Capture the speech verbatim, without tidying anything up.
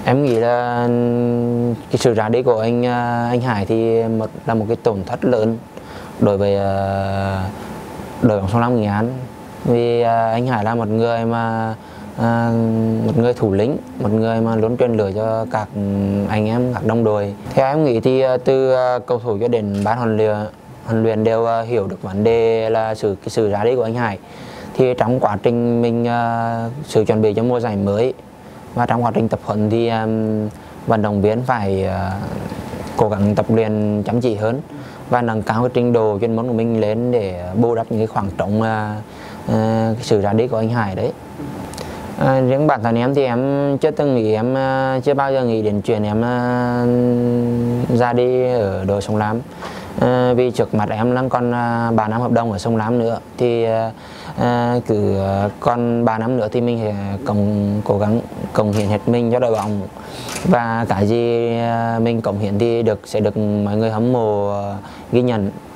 Em nghĩ là cái sự ra đi của anh anh Hải thì một là một cái tổn thất lớn đối với đội bóng Sông Lam Nghệ An, vì anh Hải là một người mà à, một người thủ lĩnh, một người mà luôn truyền lửa cho các anh em, các đồng đội. Theo em nghĩ thì từ cầu thủ cho đến ban huấn luyện huấn luyện đều hiểu được vấn đề là sự cái sự ra đi của anh Hải. Thì trong quá trình mình uh, sự chuẩn bị cho mùa giải mới và trong quá trình tập huấn thì um, vận động viên phải uh, cố gắng tập luyện chăm chỉ hơn và nâng cao cái trình độ chuyên môn của mình lên để bù đắp những cái khoảng trống uh, uh, cái sự ra đi của anh Hải đấy. À, riêng bản thân em thì em chưa từng nghĩ, em uh, chưa bao giờ nghĩ đến chuyện em uh, ra đi ở đội Sông Lam. À, vì trước mặt em đang còn uh, ba năm hợp đồng ở Sông Lam nữa, thì uh, uh, cứ uh, còn ba năm nữa thì mình sẽ cộng cố gắng cống hiến hết mình cho đội bóng, và cái gì uh, mình cống hiến thì được sẽ được mọi người hâm mộ uh, ghi nhận.